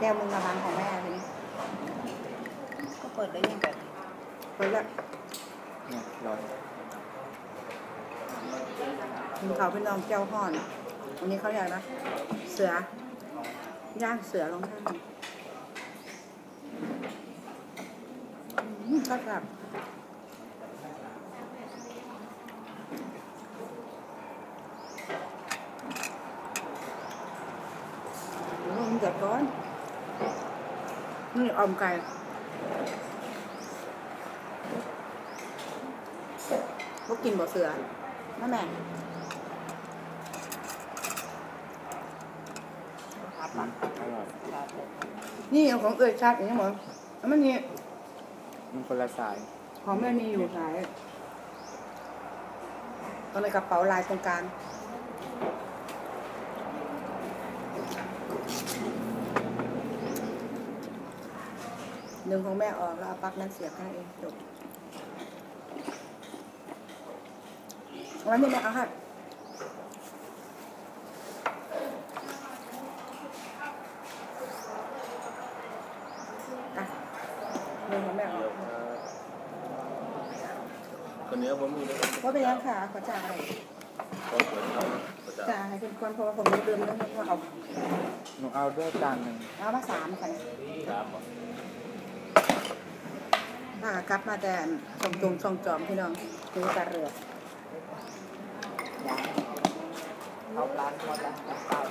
แก้วมึงระบังของแม่ทีนี้ก็เปิดได้ยังไงเปิดแล้วเนี่ยร้อนเขาเป็นน้องแก้วห่อนวันนี้เขาอยากนะเสือย่างเสือลงท่านก็กลับมันเดือดร้อนนี่อมไก่พวกกินบ่เสือนั่นแม่นี่ของเอ่ยชัดอย่างนี้หมดแล้วมันนี่มันคนละสายของแม่มีอยู่สายตอนในกระเป๋าลายตรงกลางหนึ่งของแม่ออกแล้วเอาปลั๊กนั้นเสียบให้เองจบวันนี้แม่เอาค่ะหนึ่งของแม่ออกคนนี้ผมมีด้วยว่าเป็นยังค่ะขอจ่ายจ่ายให้เป็นคนเพราะว่าผมลืมเรื่องว่าเอาหนูเอาด้วยจานหนึ่งเอามา3ค่ะครับกลับมาแต่ส่งจอมพี่น้องดูกระเรือเอาปลาหมดแล้ว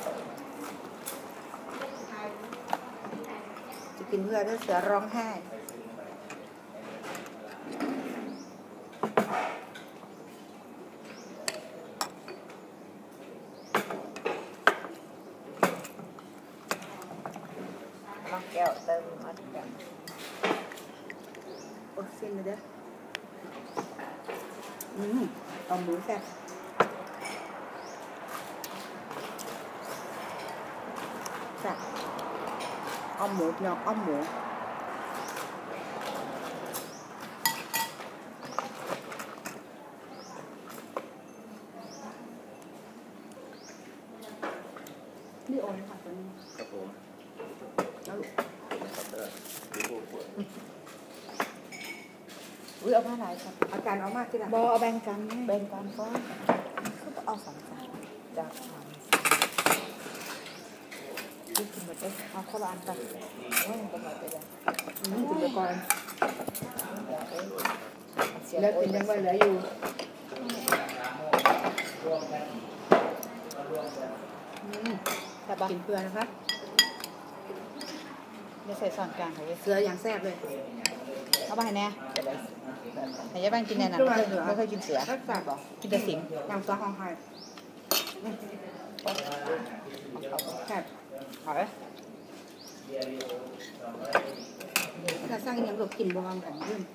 จะกินเพื่อเสือร้องไห้แก้วเติมมาทุกอย่างโอ้สิ้นเลยเด้อเอาหมูแซ่บแซ่บเอาหมูเนาะเอาหมูนี่โอนค่ะตัวนี้ครับผมเอาลูกเอาผ้าไหนครับอาการเอามากที่ไหนเอาแบ่งกันก็เอา2 จานจากที่กินหมดเลยเอาข้าวอันกันเป็นอะไรไปเลยกินไปก่อนแล้วกินยังไงเหลืออยู่แต่บ้ากินเพื่อนะคะไม่ใส่ส่วนกลางค่ะเสืออย่างแซ่บเลยเอาไปให้แน่ไหนจะแบ่งกินแน่นอนไม่เคยกินเสือกินแต่สิงอย่างซอสของไทยแซ่บเอาเลยถ้าสร้างยังหลบกินบวงกันยื่น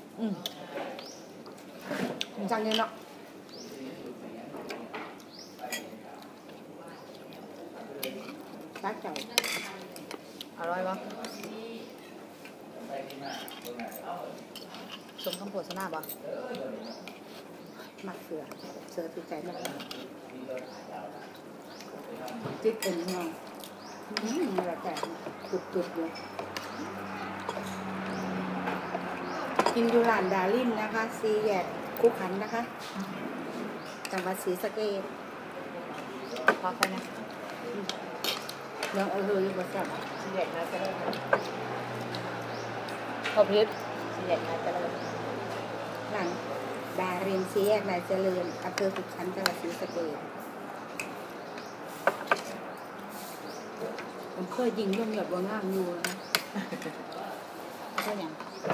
จังเนี่ยเนาะตาเจ้าอร่อยปะสมคำโฆษณาปะมักเสือติดใจมากจิตเอ็นน้องอะไรแต่ตุดเลยกินอยู่ร้านดารินนะคะซีแยกคุกขันนะคะจังหวัดศรีสะเกษพอไปนะเรื่องอยู่บนสับซีแยกนะจะได้พอพริบซีแยกนะจะได้ร้านดารินซีแยกนายเจริญอำเภอคุกขันจังหวัดศรีสะเกษผมเคยยิงย่อมหยดว่างามอยู่นะก็ยัง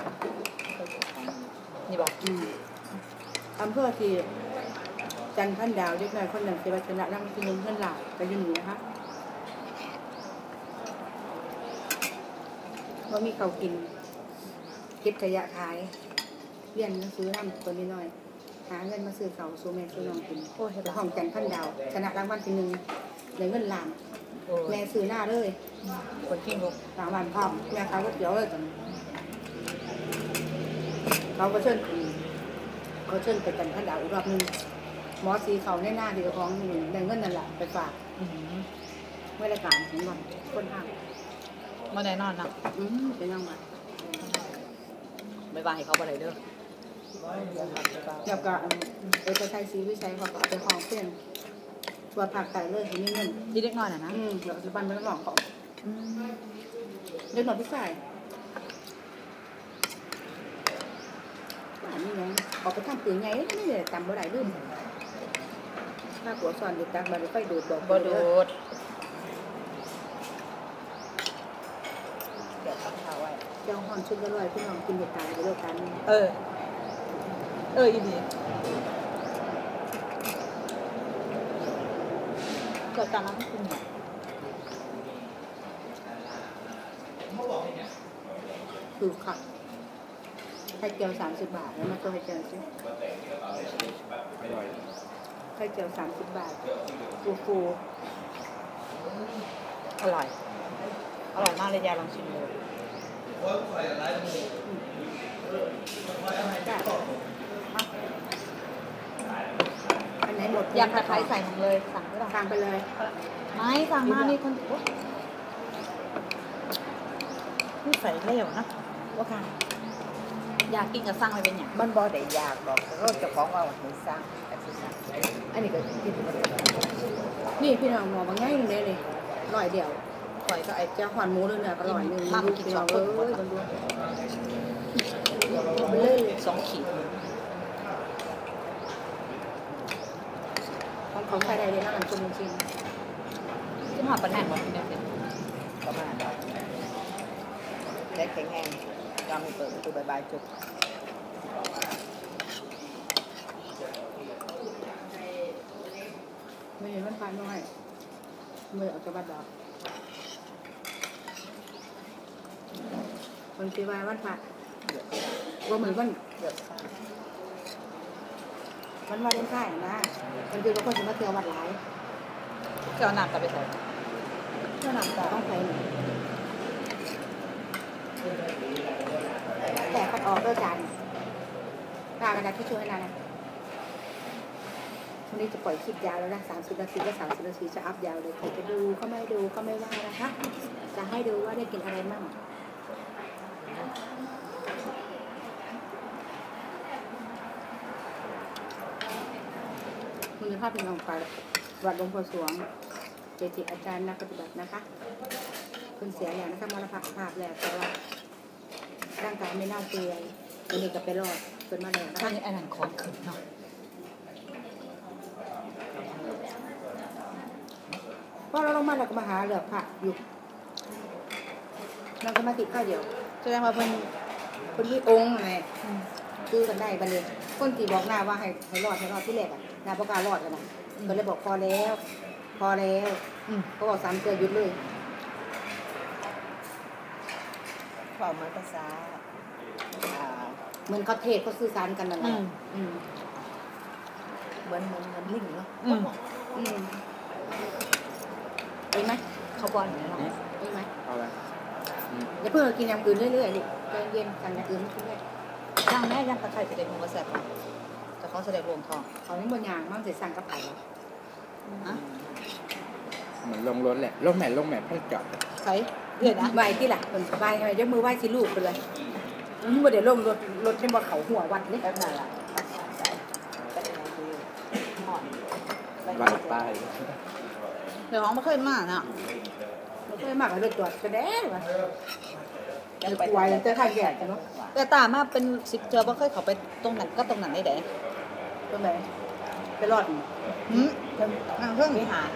นี่บอกอำเภอที่จันทร์พันดาวเด็กน้อยคนหนึ่งเสวชนะนั่งที่นุ่งเพื่อนหลับไปยืนอยู่นะคะว่ามีเขากินเก็บขยะขายเรียนหนังสือทำตัวนี้หน่อยหาเงินมาซื้อเขาซูเมนซูน้องกินแล้วของจันทร์พันดาวชนะรางวัลที่1ได้เงินล้านแม่ซื้อหน้าเลยคนขี้งกรางวัลพร้อมแม่ขายก๋วยเตี๋ยวเลยเขาก็เชิญไปจันทร์พันดาวอีกรอบนึงหมอสีเขาในหน้าที่ของได้เงินนั่นแหละไปฝากเมื่อรายการของมันคนห้างมาแน่นอนนะเป็นยังไงไม่ว่าให้เขาบ่ได้เด้อเดี๋ยวก็ไปใช้ซีวิชัยเขาก็เอาไปห้องเพื่อนตัวผักไก่เลยทีนี้เงินดีเล็กน้อยน่ะนะเดี๋ยวปัจจุบันมันหลอกของเด็กหน่อยพี่ชายอันนี้ไงออกไปทำปืนไงนี่เลยจำบ่ได้ลืมถ้าหัวสอนเด็กตักมาไฟดูดบอกบ่โดดเดี๋ยวตั้งเขาไว้เจ้าห้อนชุดละร้อยพี่น้องกินเด็ดตายไปด้วยกันอีดีเกิดการน้ำคุณเนี่ยคือขับไข่เจียว30 บาทแล้วมาตัวไข่เจียวซิอร่อยไข่เจียว30 บาทฟูอร่อยมากเลยยายลองชิมดูจ้ะอันไหนหมดยำตะไคร้ใส่หมดเลยสั่งไม่ได้ทางไปเลยไม่สั่งมามีคนนี่ใส่เร็วนะว่าค่ะอยากกินกับสั่งไปเป็นอย่างมันบ่ได้ยากหรอกรถเจ้าของว่าให้สร้างอาชีพสร้างอันนี้ก็กินบ่ได้นี่พี่น้องหมอบางง่ายเลยเลยร้อยเดียวข่อยก็ไอ้เจ้าหอนหมูเลยเนี่ยก็ร้อยหนึ่งมากกินพี่สน้ออง งคนเอ้ยมันดูเลย 2 ขีดของใครใดเลยนะมันจุ่มจริงที่หอดปลาแหน่งบอกพี่เนี่ยประมาณนั้นได้แข็งแรงก็มีเปิดประตูบายๆจุดไม่เห็นมันพานน้อยมือเอาจะบัดดอกคนที่ว่าวันพระว่าเหมือนวันเยอะมากวันวาเลนไทน์นะมันคือว่าคนจะมาเที่ยววัดหลายเกี่ยวหนักกับไปใส่เที่ยวหนังแต่ต้องไปหนึ่งแต่คัดออกด้วยกันกากระดาษที่ช่วยนะ วันนี้จะปล่อยคลิปยาวแล้วนะ30 นาทีก็30 นาทีจะอัพยาวเลยใครจะดูก็ไม่ดูก็ไม่ว่านะคะ จะให้ดูว่าได้กินอะไรมั่งมือภาพเป็นองไปวัดหลวงพ่อสวงเจจิอาจารย์นักปฏิบัตินะคะคุณเสียแล้วนะคะมรณภาพแล้วแต่ว่าร่างกายไม่เน่าเปื่อยวันนี้ก็ไปรอดจนมาแล้วนะอัคะนนี้อันนั้นของขึ้นเนาะพอเราลงมาเราก็มาหาเหลือผักอยู่เราก็มาติดข้าวเดียวแสดงว่าเพิ่นคนที่องค์ไงคือกันได้บันเลยคนที่บอกหน้าว่าให้รอดที่แรกอ่ะหน้าประกาศรอดกันนะก็เลยบอกพอแล้วเขาบอก3 เดือนหยุดเลยความหมายภาษาเหมือนเขาเทศเขาสื่อสารกันนั่นแหละเหมือนลิงเนาะไปไหมเขาบอลเนี่ยเนาะไปไหมเอาอะไรอย่าเพิ่งกินอย่างอื่นเรื่อยๆลูกใจเย็นสั่งอย่างอื่นไม่ได้ย่างแม่ย่างตะไคร้จะได้หัวแซ่บแต่เขาแสดงรวมทองเขาไม่บนอย่างมั่งเสียสั่งกับไผ่หรอกอะเหมือนลงรถแหละลงแหม่เพิ่งจอดใส่เดือดนะไหวที่หลักคนไหวทำไมยกมือไหวสิลูกไปเลยนี่บ่เดี๋ยวลงรถเป็นบ่เขาหัววัดเลยแบบนั้นล่ะแต่ยังดูหอนวางป้ายเดี๋ยวของไม่เคยมาน่ะเราเคยมากเลยจอดกระแดงว่ะไหวเจอข้าวแก่กันเนาะแต่ตามาเป็น10 เทื่อบ่เคยเข้าไปตรงนั้นก็ตรงนั้นได้เด้ตรงไหนไปรอดเพิ่งวิหาร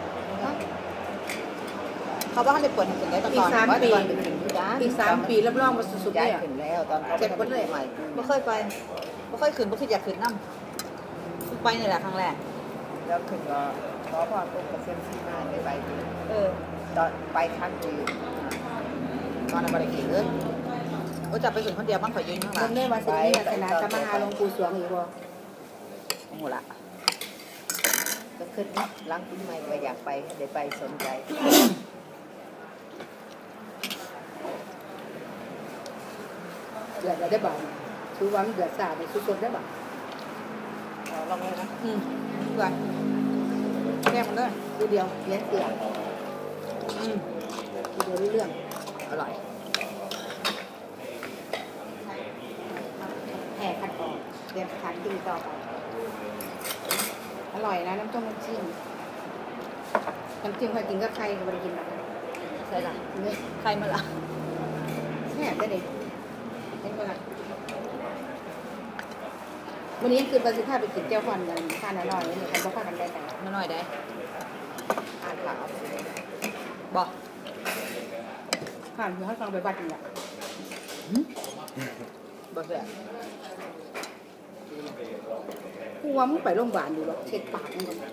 เขาว่าเขาได้เปิดให้ถึงได้ตอนปี 3 ปีเป็นถึงที่ด้านปี3 ปีรับรองมาสุดๆเลย้ายยอ่ะขึ้นแล้วตอนเขาเจ็บหมดเลยใหม่บ่เคยไปบ่เคยขึ้นบ่คิดอยากขึ้นนำไปนี่แหละครั้งแรกแล้วขึ้นก็ขอพรองค์เกษมที่มาได้ไป ตอนไปครั้งที่ตอนนั้นบ่ได้ขี่เลยก็จะไปถึงคนเดียวบ้างข่อยยืนข้างหเรื่ลัอง งนี้วันศิลป์ศาสนาจะมาหาหลวงปู่สวงอีกบ่โอ้โหละก็ขึ้นเนาะหลังปีใหม่ก็อยากไปได้ไปสนใจเดือดได้บ่คือว่ามันเดือดสาดในสุดๆได้บ่ลองเลยนะเพื่อนแก้มันเลยดูเดียวเลี้ยงเสียทีเดียวรู้เรื่องอร่อยแห่คัดออกเตรียมสถานที่ต่อไปอร่อยนะน้ำต้มน้ำจิ้มเคยกินก็ใครก็ไม่ได้กินแบบนั้นใช่ละเนี่ยใครมาละแซ่บได้เลยเห็นปะล่ะวันนี้คือประสิทธิภาพไปกินเจ้าควันกันทานอร่อยเลยกันบ่พากันได้กันมาหน่อยได้อ่านข่าวบอกผ่านคือให้ฟังไปบัดนี่แหละบอกเสือกูว่ามึงไปโรงพยาบาลดูหรอกเช็ดปากมึงก่อน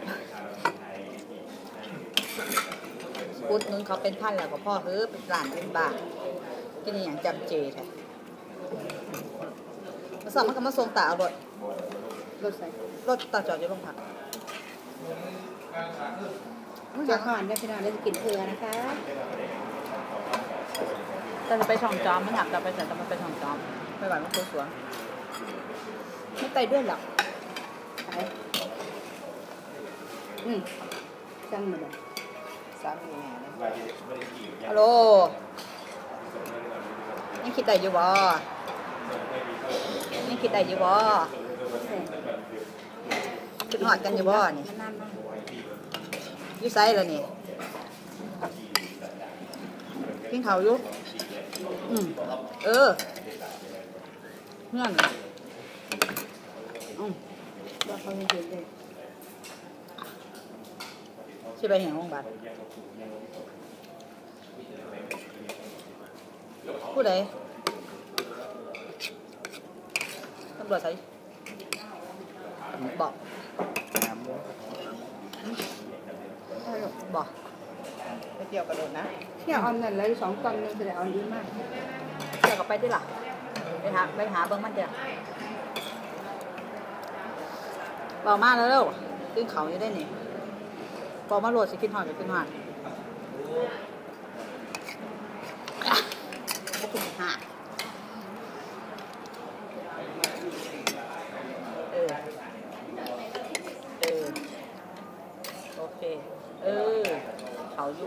พุดนึงเขาเป็นพันแล้วก็พ่อเฮ้ยเป็นหลานเป็นบากินอย่างจำเจแท้มาสอบมันก็มาส่งตาเอารถรถใส่รถตาจอดอยู่โรงพักจะผ่านได้พี่น้องได้กินเกลือนะคะแต่จะไปช่องจอมมันอยากจะไปแต่มันไปช่องจอมไปหวานมันตัวสวนไม่ไปด้วยหรอกไปจังหมดเลยสามีแม่นะฮัลโหลยังคิดได้อยู่บ่ยังคิดได้อยู่บ่คิดหอดกันอยู่บ่นี่นานมากอยู่ไซแล้วนี่กินข้าวอยู่เออเงื่อนบอกเขาไม่เห็นเลยสิไปแห่งโรงพยาบาลผู้ใดตำรวจใส่บอกน้ำด้วยบอกไปเที่ยวกระโดดนะเที่ยวออมนั่นเลย2 ตอนนึงแสดงออมดีมากเดี๋ยวก็ไปที่หลักไปหาเบิ่งมันเดี๋ยวบอกมาแล้วเร็วขึ้นเขาอยู่ได้นี่บอกมาโหลดสิขึ้นหอดก็ขึ้นหอดบ่ขึ้นหาดเออโอเคเขาอยู่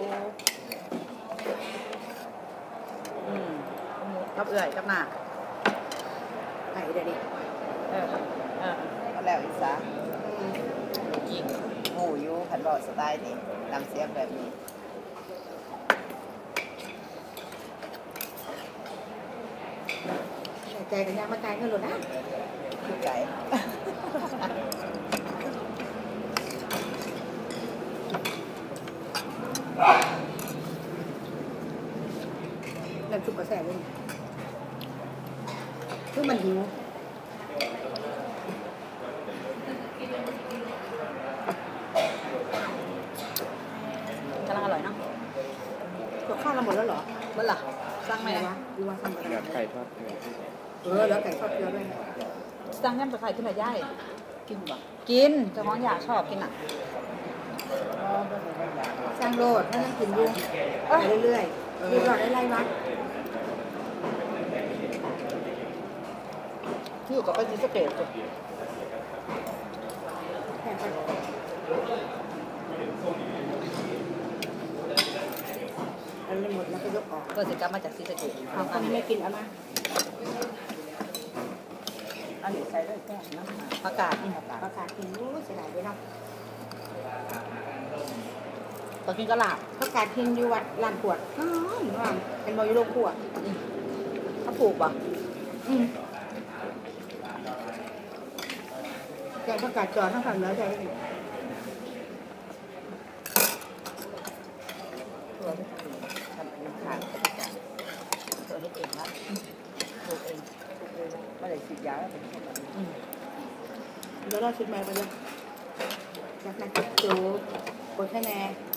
กับเอื่อยกับหน้าไปเดี๋ยวนี้ก็แล้วอีสายิงหมูอยู่ขันบอกสไตล์นี่นำเสียงแบบนี้ใจกันยามาตายกันหลุดนะคือไก่น้ำซุปกระแสเลยคือมันหิวกำลังอร่อยเนาะตัวข้าวเราหมดแล้วเหรอเมื่อไหร่สั่งไหมไม่นะนะดูว่าสั่งไปเดี๋ยวไก่ทอดเกลือแล้วไก่ทอดเกลือด้วยสั่งแยมตะไคร้ขึ้นมาย่ายกินบ่กินเจ้าของอยากชอบกินอ่ะสร้างโลดถ้าต้องกินยุ่งไปเรื่อยๆกินหลอดได้ไรวะที่อยู่กับไปซีสเกตจ้ะแค่ไปอันนี้หมดแล้วก็ยกออกเพื่อสิกลับมาจากซีสเกตเอาคนนี้ไม่กินเอามาอันนี้ใส่ด้วยแก้น้ำหาประกาศประกาศกินรู้เสียดายด้วยเนาะตอนกินกระลาบประกาศกินอยู่วัดลานขวดน้องน้องเป็นบอยู่โรงขวดเขาปลูกบ่แกประกาศจอดทั้งฝั่งเหนือใจได้ตัวที่ทำเป็นขาดตัวเฮ็ดเองนะปลูกเองไม่ได้ฉีดยาแล้วเป็นคนแบบเดี๋ยวเราชิดแม่ไปเลยจากนั้นก็จูบกดแค่แน่